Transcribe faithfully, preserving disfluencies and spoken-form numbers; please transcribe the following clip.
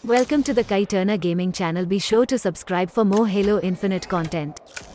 Welcome to the Kai Turner Gaming channel. Be sure to subscribe for more Halo Infinite content.